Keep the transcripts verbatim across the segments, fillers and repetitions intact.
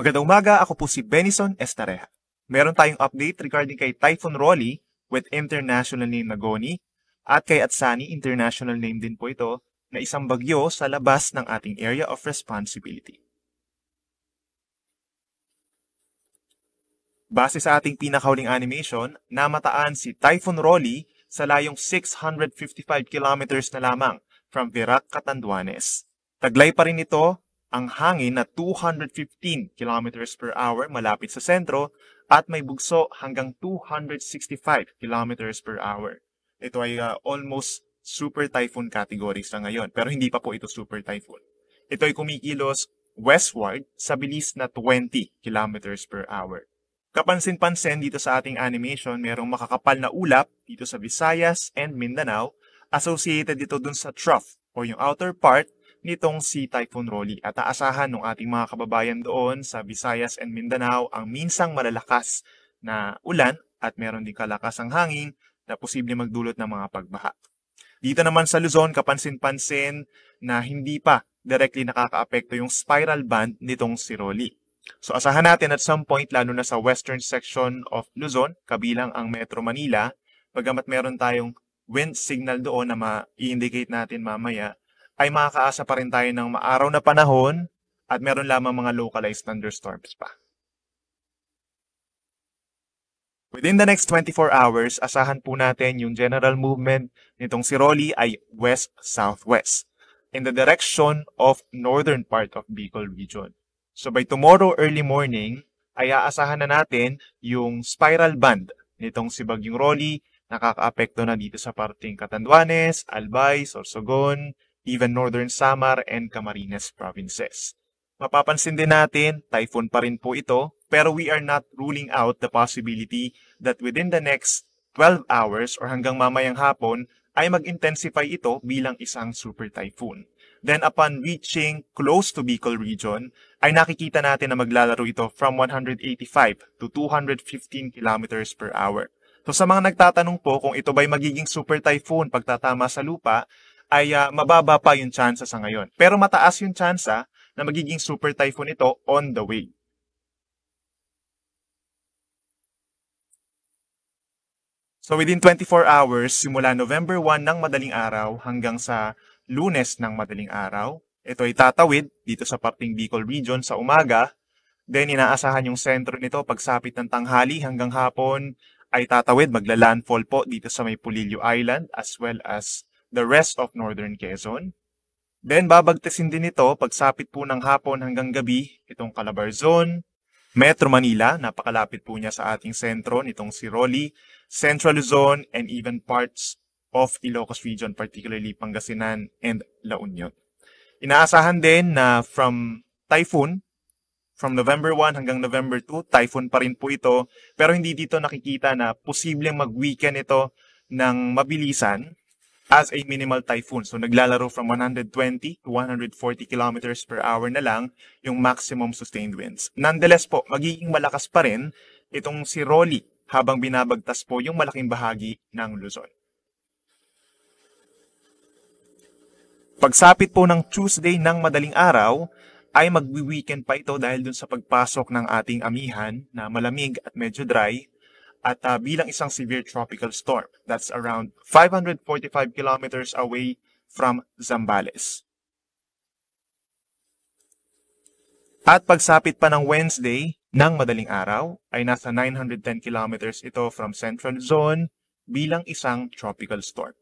Magandang umaga, ako po si Benison Estareja. Meron tayong update regarding kay Typhoon Rolly with international name na Goni at kay Atsani, international name din po ito, na isang bagyo sa labas ng ating area of responsibility. Base sa ating pinakahuling animation, namataan si Typhoon Rolly sa layong six hundred fifty-five kilometers na lamang from Virac, Catanduanes. Taglay pa rin ito ang hangin na two hundred fifteen kilometers per hour malapit sa sentro at may bugso hanggang two hundred sixty-five kilometers per hour. Ito ay uh, almost super typhoon category sa ngayon, pero hindi pa po ito super typhoon. Ito ay kumikilos westward sa bilis na twenty kilometers per hour. Kapansin-pansin dito sa ating animation, merong makakapal na ulap dito sa Visayas and Mindanao associated dito dun sa trough o yung outer part nitong si Typhoon Rolly. At aasahan ng ating mga kababayan doon sa Visayas and Mindanao ang minsang malalakas na ulan at meron din kalakasang hangin na posible magdulot ng mga pagbaha. Dito naman sa Luzon, kapansin-pansin na hindi pa directly nakakaapekto yung spiral band nitong si Rolly. So asahan natin at some point, lalo na sa western section of Luzon, kabilang ang Metro Manila, bagamat meron tayong wind signal doon na ma-i-indicate natin mamaya, ay makakaasa pa rin tayo ng maaraw na panahon at meron lamang mga localized thunderstorms pa. Within the next twenty-four hours, asahan po natin yung general movement nitong si Rolly ay west-southwest in the direction of northern part of Bicol region. So by tomorrow early morning, ay aasahan na natin yung spiral band nitong si Bagyong Rolly, nakakaapekto na dito sa parting Catanduanes, Albay, Sorsogon, even northern Samar and Camarines provinces. Mapapansin din natin, typhoon pa rin po ito, pero we are not ruling out the possibility that within the next twelve hours or hanggang mamayang hapon ay mag-intensify ito bilang isang super typhoon. Then upon reaching close to Bicol region, ay nakikita natin na maglalaro ito from one hundred eighty-five to two hundred fifteen kilometers per hour. So sa mga nagtatanong po kung ito ba'y magiging super typhoon pagtatama sa lupa, ay uh, mababa pa yung tsansa sa ngayon. Pero mataas yung tsansa na magiging super typhoon ito on the way. So within twenty-four hours, simula November one ng madaling araw hanggang sa Lunes ng madaling araw, ito ay tatawid dito sa parting Bicol region sa umaga. Then inaasahan yung sentro nito pagsapit ng tanghali hanggang hapon ay tatawid, magla-landfall po dito sa may Pulilio Island as well as the rest of northern Quezon. Then babagtasin din ito pagsapit po ng hapon hanggang gabi itong Calabarzon, Metro Manila, napakalapit po niya sa ating sentro nitong si Rolly, Central Luzon, and even parts of Ilocos region, particularly Pangasinan and La Union. Inaasahan din na from typhoon, from November one hanggang November two, typhoon pa rin po ito, pero hindi dito nakikita na posibleng mag-weekend ito ng mabilisan as a minimal typhoon. So naglalaro from one hundred twenty to one hundred forty kilometers per hour na lang yung maximum sustained winds. Nonetheless po, magiging malakas pa rin itong si Rolly habang binabagtas po yung malaking bahagi ng Luzon. Pagsapit po ng Tuesday ng madaling araw, ay magwi-weekend pa ito dahil dun sa pagpasok ng ating amihan na malamig at medyo dry at uh, bilang isang severe tropical storm. That's around five hundred forty-five kilometers away from Zambales. At pagsapit pa ng Wednesday ng madaling araw, ay nasa nine hundred ten kilometers ito from Central Zone bilang isang tropical storm.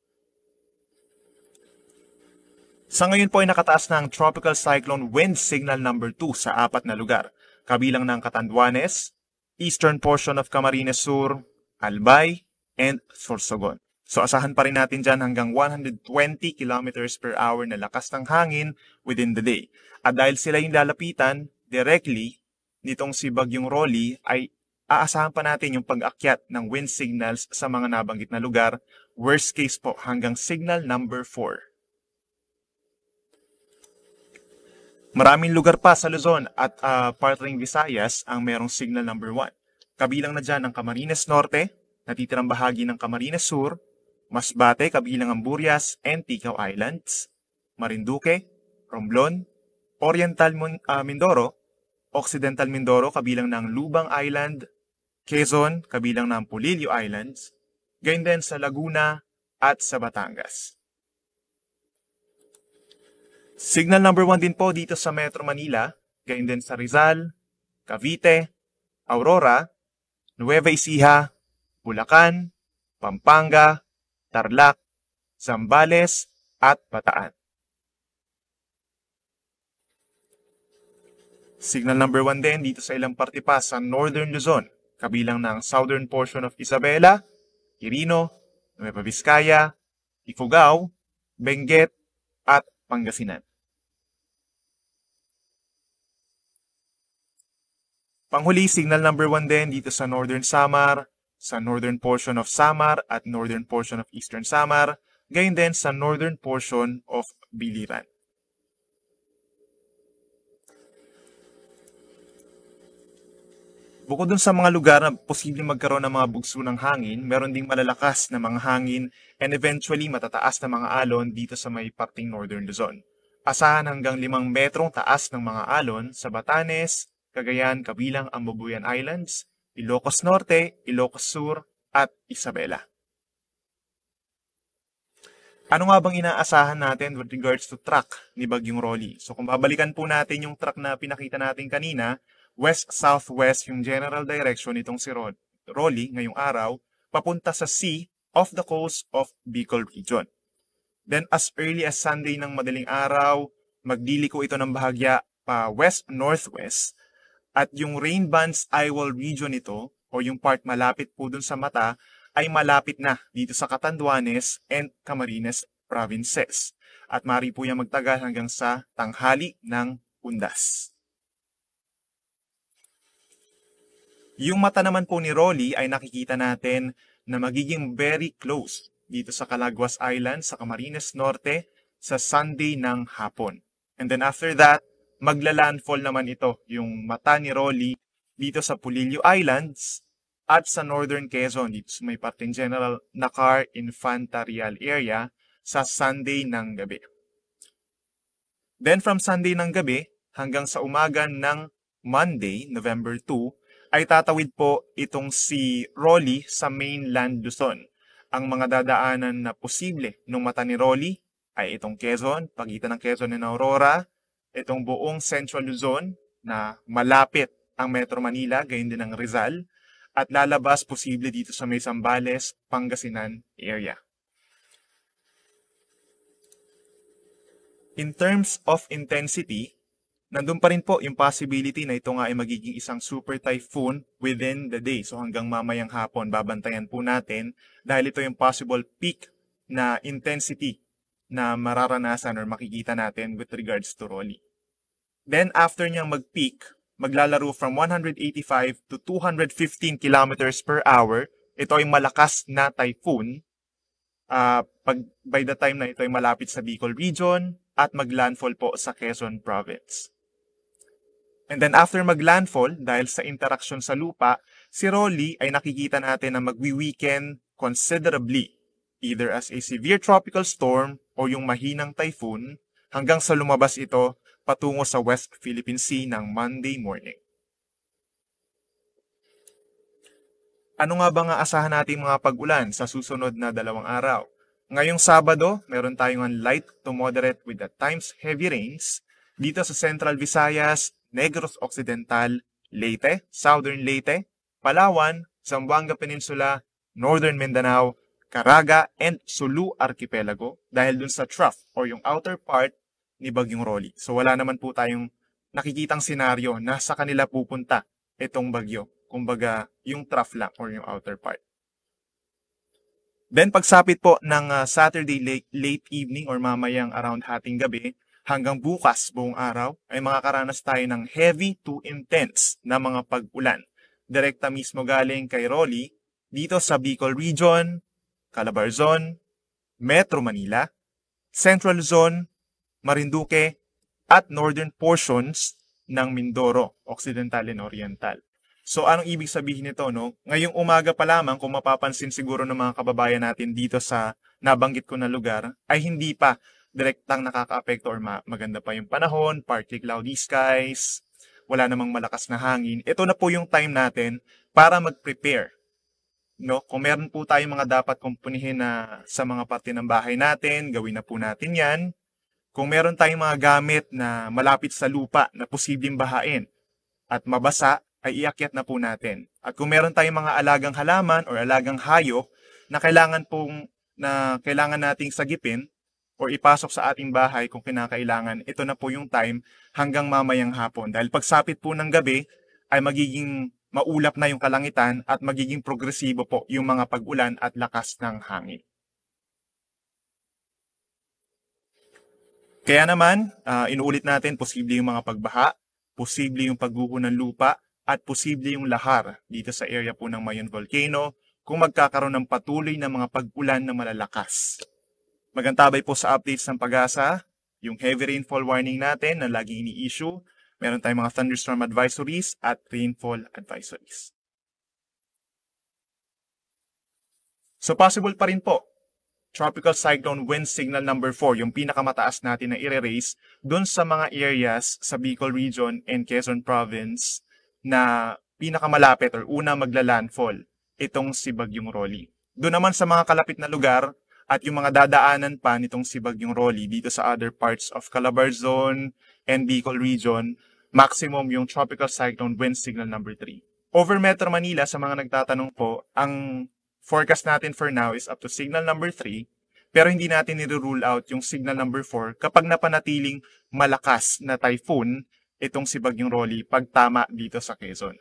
Sa ngayon po ay nakataas na ang Tropical Cyclone Wind Signal number two sa apat na lugar, kabilang ng Catanduanes, eastern portion of Camarines Sur, Albay, and Sorsogon. So asahan pa rin natin dyan hanggang one hundred twenty kilometers per hour na lakas ng hangin within the day. At dahil sila yung lalapitan directly nitong si Bagyong Rolly, ay aasahan pa natin yung pag-akyat ng wind signals sa mga nabanggit na lugar, worst case po hanggang signal number four. Maraming lugar pa sa Luzon at uh, parteng Visayas ang merong signal number one. Kabilang na dyan ang Camarines Norte, natitirang bahagi ng Camarines Sur, Masbate, kabilang ang Burias and Ticao Islands, Marinduque, Romblon, Oriental uh, Mindoro, Occidental Mindoro kabilang ng Lubang Island, Quezon kabilang ng Polillo Islands, gayon din sa Laguna at sa Batangas. Signal number one din po dito sa Metro Manila, gayon din sa Rizal, Cavite, Aurora, Nueva Ecija, Bulacan, Pampanga, Tarlac, Zambales, at Bataan. Signal number one din dito sa ilang parte pa sa Northern Luzon, kabilang ng southern portion of Isabela, Quirino, Nueva Vizcaya, Ifugao, Benguet, at Pangasinan. Panghuli, signal number one din dito sa Northern Samar, sa northern portion of Samar at northern portion of Eastern Samar, gayon din sa northern portion of Biliran. Bukod dun sa mga lugar na posibleng magkaroon ng mga bugso ng hangin, meron ding malalakas na mga hangin and eventually matataas na mga alon dito sa may parting Northern Luzon. Asahan hanggang limang metrong taas ng mga alon sa Batanes, Cagayan kabilang ang Babuyan Islands, Ilocos Norte, Ilocos Sur, at Isabela. Ano nga bang inaasahan natin with regards to track ni Bagyong Rolly? So kung babalikan po natin yung track na pinakita natin kanina, west-southwest yung general direction nitong si Rolly ngayong araw, papunta sa sea off the coast of Bicol Region. Then as early as Sunday ng madaling araw, magdiliko ito ng bahagya pa west-northwest at yung rain bands eyewall region nito o yung part malapit po dun sa mata ay malapit na dito sa Catanduanes and Camarines provinces. At maaari po yan magtagal hanggang sa tanghali ng Undas. Yung mata naman po ni Rolly ay nakikita natin na magiging very close dito sa Calaguas Island sa Camarines Norte sa Sunday ng hapon. And then after that, magla-landfall naman ito yung mata ni Rolly dito sa Polillo Islands at sa Northern Quezon dito sa may parting General Nakar Infantarial area sa Sunday ng gabi. Then from Sunday ng gabi hanggang sa umaga ng Monday, November second, ay tatawid po itong si Rolly sa mainland Luzon. Ang mga dadaanan na posible ng mata ni Rolly ay itong Quezon, pagitan ng Quezon and Aurora, itong buong Central Luzon na malapit ang Metro Manila, gayon din ang Rizal, at lalabas posible dito sa may Zambales, Pangasinan area. In terms of intensity, nandun pa rin po yung possibility na ito nga ay magiging isang super typhoon within the day. So hanggang mamayang hapon, babantayan po natin dahil ito yung possible peak na intensity na mararanasan or makikita natin with regards to Rolly. Then after niyang mag-peak, maglalaro from one hundred eighty-five to two hundred fifteen kilometers per hour. Ito ay malakas na typhoon. Uh, pag, by the time na ito ay malapit sa Bicol Region at maglandfall po sa Quezon Province. And then after maglandfall, dahil sa interaction sa lupa, si Rolly ay nakikita natin na magwi-weaken considerably, either as a severe tropical storm o yung mahinang typhoon, hanggang sa lumabas ito patungo sa West Philippine Sea ng Monday morning. Ano nga ba nga asahan natin mga pag-ulan sa susunod na dalawang araw? Ngayong Sabado, meron tayong light to moderate with at times heavy rains dito sa Central Visayas, Negros Occidental, Leyte, Southern Leyte, Palawan, Zamboanga Peninsula, Northern Mindanao, Caraga, and Sulu Archipelago dahil dun sa trough or yung outer part ni Bagyong Rolly. So wala naman po tayong nakikitang senaryo na sa kanila pupunta itong bagyo. Kumbaga, yung trough lang or yung outer part. Then pagsapit po ng uh, Saturday late, late evening or mamayang around hating gabi, hanggang bukas buong araw ay makakaranas tayo ng heavy to intense na mga pag-ulan. Direkta mismo galing kay Rolly dito sa Bicol Region, Calabarzon, Metro Manila, Central Luzon, Marinduque, at northern portions ng Mindoro, Occidental and Oriental. So anong ibig sabihin nito, no? Ngayong umaga pa lamang, kung mapapansin siguro ng mga kababayan natin dito sa nabanggit ko na lugar, ay hindi pa direktang nakaka-apekto or ma maganda pa yung panahon, partly cloudy skies, wala namang malakas na hangin, ito na po yung time natin para mag-prepare. No? Kung meron po tayong mga dapat kumpunihin na sa mga parte ng bahay natin, gawin na po natin yan. Kung meron tayong mga gamit na malapit sa lupa na posibleng bahain at mabasa, ay iakyat na po natin. At kung meron tayong mga alagang halaman or alagang hayop na kailangan pong na kailangan nating sagipin or ipasok sa ating bahay kung kinakailangan, ito na po yung time hanggang mamayang hapon. Dahil pagsapit po ng gabi ay magiging maulap na yung kalangitan at magiging progresibo po yung mga pag-ulan at lakas ng hangin. Kaya naman, uh, inuulit natin, posible yung mga pagbaha, posible yung pagguho ng lupa, at posible yung lahar dito sa area po ng Mayon Volcano kung magkakaroon ng patuloy na mga pag-ulan na malalakas. Magantabay po sa updates ng Pag-asa, yung heavy rainfall warning natin na lagi ini-issue, meron tayong mga thunderstorm advisories at rainfall advisories. So possible pa rin po, Tropical Cyclone Wind Signal number four, yung pinakamataas natin na i-raise dun sa mga areas sa Bicol Region and Quezon Province na pinakamalapit or una magla-landfall, itong si Bagyong Rolly. Doon naman sa mga kalapit na lugar at yung mga dadaanan pa nitong si Bagyong Rolly dito sa other parts of Calabarzon and Bicol Region, maximum yung Tropical Cyclone Wind Signal number three. Over Metro Manila, sa mga nagtatanong po, ang forecast natin for now is up to signal number three, pero hindi natin nire-rule out yung signal number four kapag napanatiling malakas na typhoon itong si Bagyong Rolly pagtama dito sa Quezon.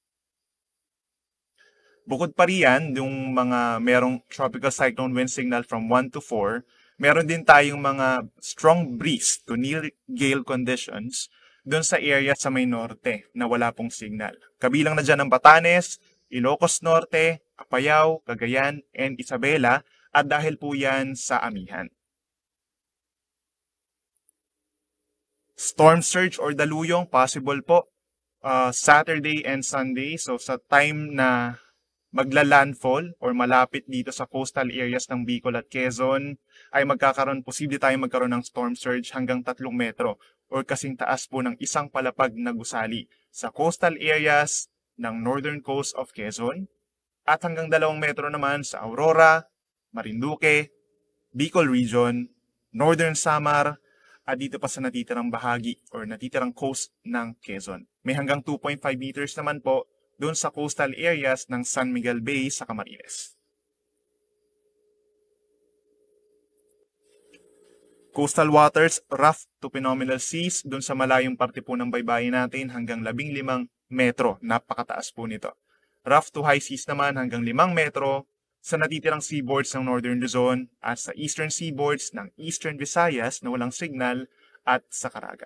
Bukod pa riyan, yung mga merong tropical cyclone wind signal from one to four, meron din tayong mga strong breeze to near gale conditions doon sa area sa may norte na wala pong signal. Kabilang na dyan ang Batanes, Ilocos Norte, Apayao, Cagayan, and Isabela, at dahil po yan sa amihan. Storm surge or daluyong, possible po uh, Saturday and Sunday. So sa time na magla-landfall or malapit dito sa coastal areas ng Bicol at Quezon, ay magkakaroon, posible tayong magkaroon ng storm surge hanggang tatlong metro or kasing taas po ng isang palapag na gusali sa coastal areas ng northern coast of Quezon at hanggang dalawang metro naman sa Aurora, Marinduque, Bicol Region, Northern Samar, at dito pa sa natitirang bahagi or natitirang coast ng Quezon. May hanggang two point five meters naman po doon sa coastal areas ng San Miguel Bay sa Camarines. Coastal waters, rough to phenomenal seas, doon sa malayong parte po ng baybayin natin hanggang labing limang metro. Napakataas po nito. Rough to high seas naman hanggang limang metro sa natitirang seaboards ng Northern Luzon at sa eastern seaboards ng Eastern Visayas na walang signal at sa Caraga.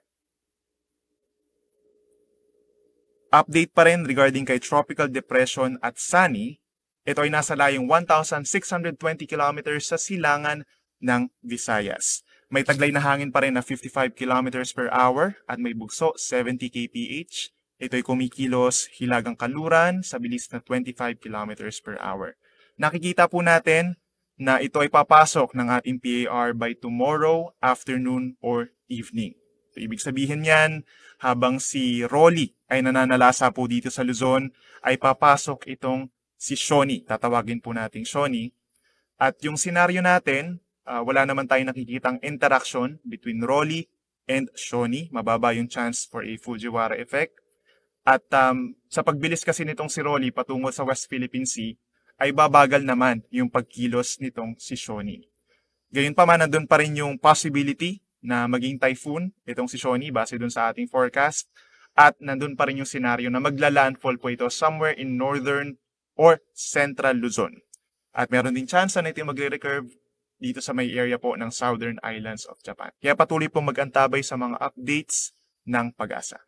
Update pa rin regarding kay Tropical Depression at Sani. Ito ay nasa layong one thousand six hundred twenty kilometers sa silangan ng Visayas. May taglay na hangin pa rin na fifty-five kilometers per hour at may bugso seventy kilometers per hour. Ito'y kumikilos hilagang kanluran sa bilis na twenty-five kilometers per hour. Nakikita po natin na ito ay papasok ng ating P A R by tomorrow afternoon or evening. So, ibig sabihin yan, habang si Rolly ay nananalasa po dito sa Luzon, ay papasok itong si Shoni. Tatawagin po natin Shoni. At yung senaryo natin, uh, wala naman tayong nakikitang interaction between Rolly and Shoni. Mababa yung chance for a Fujiwara effect. At um, sa pagbilis kasi nitong si Rolly patungo sa West Philippine Sea, ay babagal naman yung pagkilos nitong si Shoni. Gayunpaman, nandun pa rin yung possibility na maging typhoon itong si Shoni base dun sa ating forecast. At nandun pa rin yung senaryo na magla-landfall po ito somewhere in northern or central Luzon. At meron din chance na ito magre-recurve dito sa may area po ng southern islands of Japan. Kaya patuloy po mag-antabay sa mga updates ng Pag-asa.